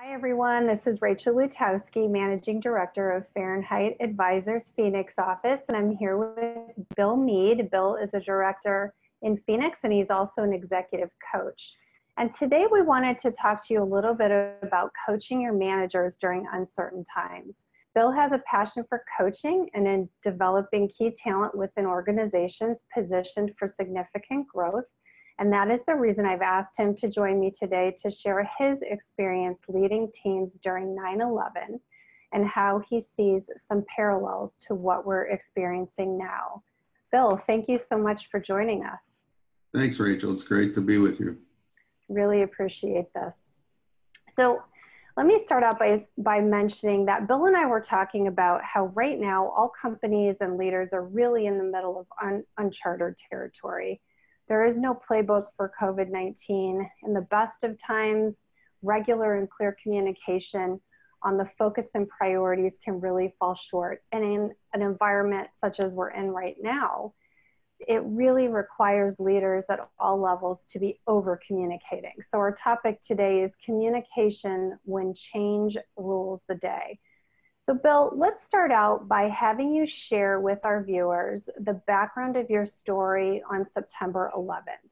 Hi, everyone. This is Rachel Lutowski, Managing Director of Fahrenheit Advisors Phoenix office, and I'm here with Bill Mead. Bill is a director in Phoenix, and he's also an executive coach. And today we wanted to talk to you a little bit about coaching your managers during uncertain times. Bill has a passion for coaching and in developing key talent within organizations positioned for significant growth. And that is the reason I've asked him to join me today to share his experience leading teams during 9/11 and how he sees some parallels to what we're experiencing now. Bill, thank you so much for joining us. Thanks, Rachel. It's great to be with you. Really appreciate this. So let me start out by mentioning that Bill and I were talking about how right now all companies and leaders are really in the middle of uncharted territory. There is no playbook for COVID-19. In the best of times, regular and clear communication on the focus and priorities can really fall short. And in an environment such as we're in right now, it really requires leaders at all levels to be over communicating. So our topic today is communication when change rules the day. So Bill, let's start out by having you share with our viewers the background of your story on September 11th.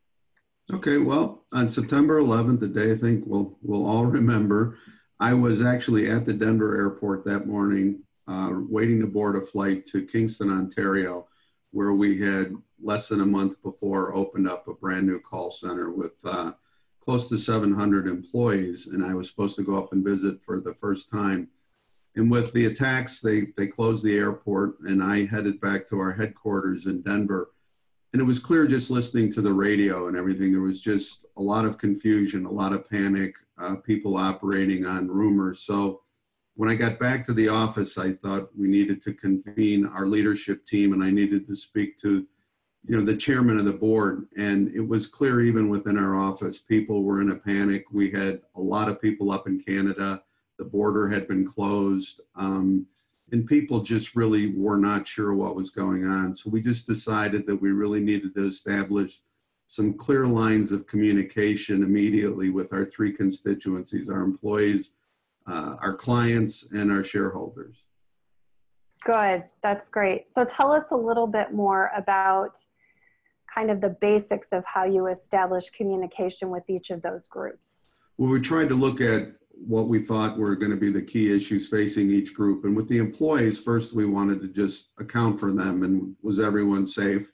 Okay, well, on September 11th, the day I think we'll all remember, I was actually at the Denver airport that morning, waiting to board a flight to Kingston, Ontario, where we had less than a month before opened up a brand new call center with close to 700 employees. And I was supposed to go up and visit for the first time. And with the attacks, they closed the airport, and I headed back to our headquarters in Denver. And it was clear just listening to the radio and everything, there was just a lot of confusion, a lot of panic, people operating on rumors. So when I got back to the office, I thought we needed to convene our leadership team, and I needed to speak to the chairman of the board. And it was clear even within our office, people were in a panic. We had a lot of people up in Canada. The border had been closed, and people just really were not sure what was going on. So we just decided that we really needed to establish some clear lines of communication immediately with our three constituencies, our employees, our clients, and our shareholders. Good, that's great. So tell us a little bit more about kind of the basics of how you establish communication with each of those groups. Well, we tried to look at what we thought were going to be the key issues facing each group. And with the employees, first we wanted to just account for them and was everyone safe.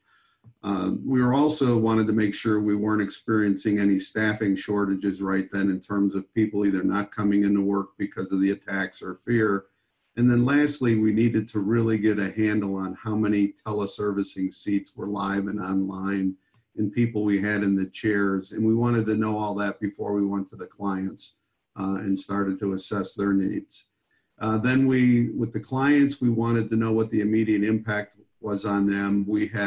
We were also wanted to make sure we weren't experiencing any staffing shortages right then in terms of people either not coming into work because of the attacks or fear. And then lastly, we needed to really get a handle on how many teleservicing seats were live and online and people we had in the chairs. And we wanted to know all that before we went to the clients and started to assess their needs. Then with the clients, we wanted to know what the immediate impact was on them.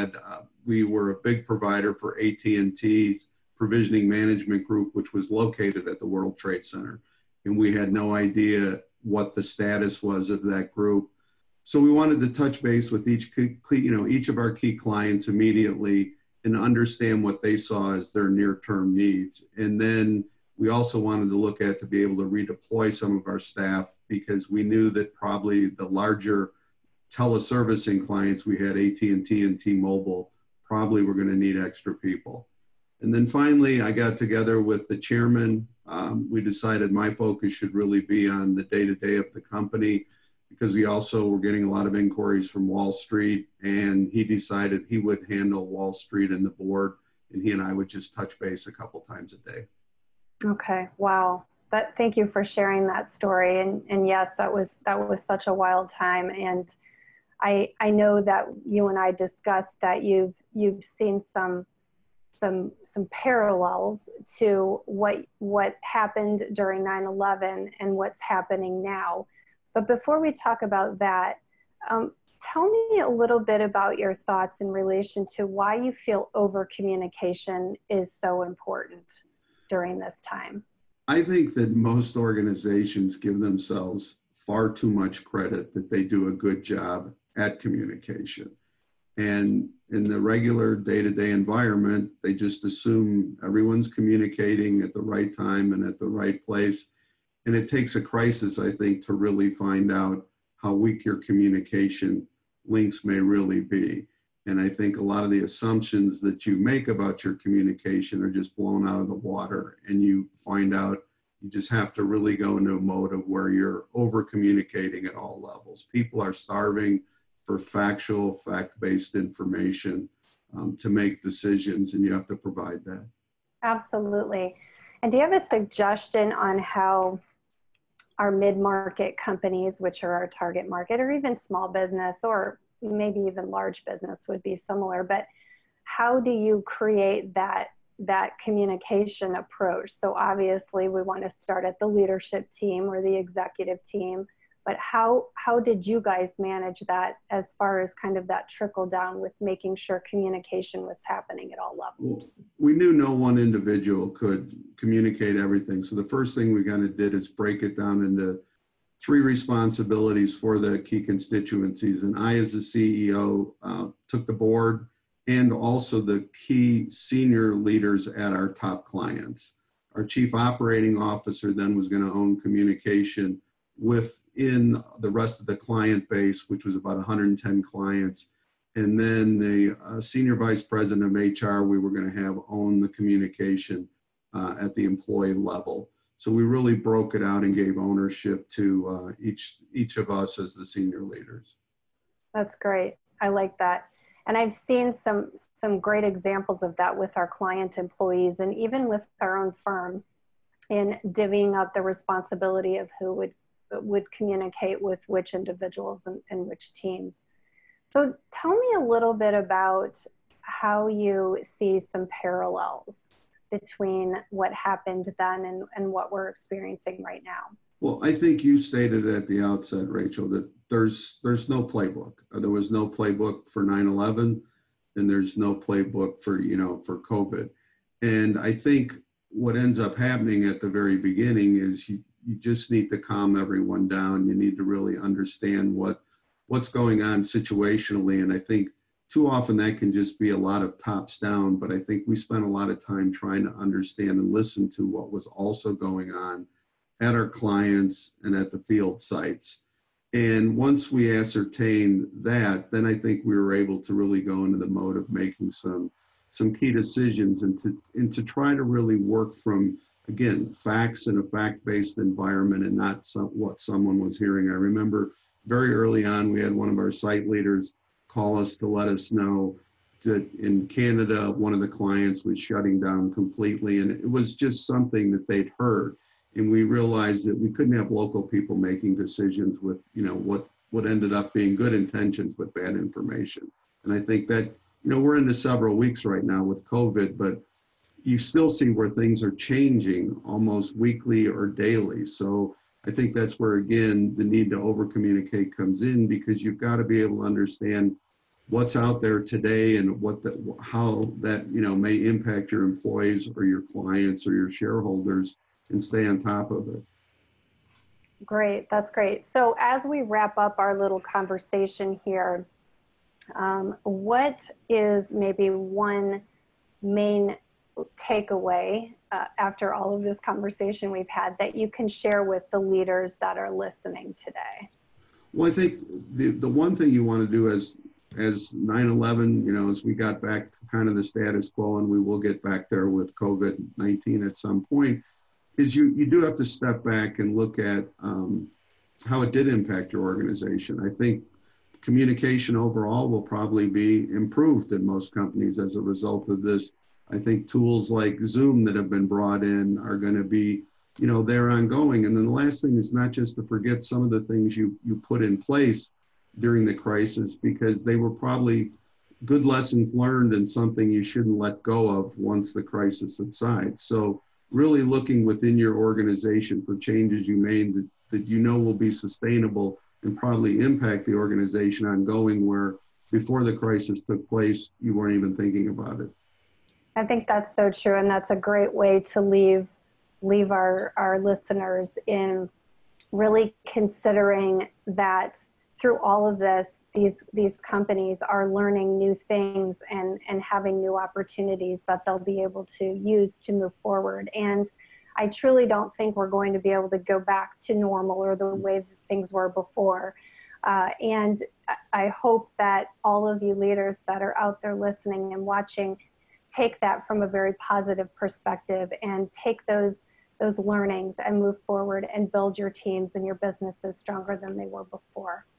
We were a big provider for AT&T's provisioning management group, which was located at the World Trade Center. And we had no idea what the status was of that group. So we wanted to touch base with each of our key clients immediately and understand what they saw as their near-term needs. And then we also wanted to look at to be able to redeploy some of our staff because we knew that probably the larger teleservicing clients, we had AT&T and T-Mobile, probably were going to need extra people. And then finally, I got together with the chairman. We decided my focus should really be on the day-to-day of the company because we also were getting a lot of inquiries from Wall Street, and he decided he would handle Wall Street and the board, and he and I would just touch base a couple times a day. Okay, wow. Thank you for sharing that story. And yes, that was such a wild time. And I know that you and I discussed that you've seen some parallels to what happened during 9/11 and what's happening now. But before we talk about that, tell me a little bit about your thoughts in relation to why you feel over communication is so important during this time. I think that most organizations give themselves far too much credit that they do a good job at communication. And in the regular day-to-day environment, they just assume everyone's communicating at the right time and at the right place. And it takes a crisis, I think, to really find out how weak your communication links may really be. And I think a lot of the assumptions that you make about your communication are just blown out of the water, and you find out you just have to really go into a mode of where you're over communicating at all levels. People are starving for factual, fact-based information to make decisions, and you have to provide that. Absolutely. And do you have a suggestion on how our mid-market companies, which are our target market, or even small business, or maybe even large business would be similar, but how do you create that communication approach? So obviously we want to start at the leadership team or the executive team, but how did you guys manage that as far as kind of that trickle down with making sure communication was happening at all levels? Well, we knew no one individual could communicate everything. So the first thing we kind of did is break it down into 3 responsibilities for the key constituencies. And I, as the CEO, took the board and also the key senior leaders at our top clients. Our chief operating officer then was going to own communication within the rest of the client base, which was about 110 clients. And then the senior vice president of HR, we were going to have own the communication at the employee level. So we really broke it out and gave ownership to each of us as the senior leaders. That's great. I like that. And I've seen some great examples of that with our client employees and even with our own firm in divvying up the responsibility of who would communicate with which individuals and which teams. So tell me a little bit about how you see some parallels between what happened then and what we're experiencing right now. Well, I think you stated at the outset, Rachel, that there's no playbook. There was no playbook for 9/11, and there's no playbook for COVID. And I think what ends up happening at the very beginning is you just need to calm everyone down. You need to really understand what's going on situationally. And I think too often that can just be a lot of tops down, but I think we spent a lot of time trying to understand and listen to what was also going on at our clients and at the field sites. And once we ascertained that, then I think we were able to really go into the mode of making some key decisions and to try to really work from, again, facts in a fact-based environment and not what someone was hearing. I remember very early on, we had one of our site leaders call us to let us know that in Canada, one of the clients was shutting down completely. And it was just something that they'd heard. And we realized that we couldn't have local people making decisions with, what ended up being good intentions but bad information. And I think that, we're into several weeks right now with COVID, but you still see where things are changing almost weekly or daily. So I think that's where, again, the need to over-communicate comes in, because you've got to be able to understand what's out there today and how that, may impact your employees or your clients or your shareholders, and stay on top of it. Great, that's great. So as we wrap up our little conversation here, what is maybe one main takeaway after all of this conversation we've had that you can share with the leaders that are listening today? Well, I think the one thing you want to do as 9/11, as we got back to kind of the status quo, and we will get back there with COVID-19 at some point, is you do have to step back and look at how it did impact your organization. I think communication overall will probably be improved in most companies as a result of this. I think tools like Zoom that have been brought in are going to be, they're ongoing. And then the last thing is not just to forget some of the things you put in place during the crisis, because they were probably good lessons learned and something you shouldn't let go of once the crisis subsides. So really looking within your organization for changes you made that will be sustainable and probably impact the organization ongoing, where before the crisis took place, you weren't even thinking about it. I think that's so true, and that's a great way to leave our listeners in really considering that through all of this, these companies are learning new things and having new opportunities that they'll be able to use to move forward. And I truly don't think we're going to be able to go back to normal or the way that things were before. And I hope that all of you leaders that are out there listening and watching take that from a very positive perspective and take those learnings and move forward and build your teams and your businesses stronger than they were before.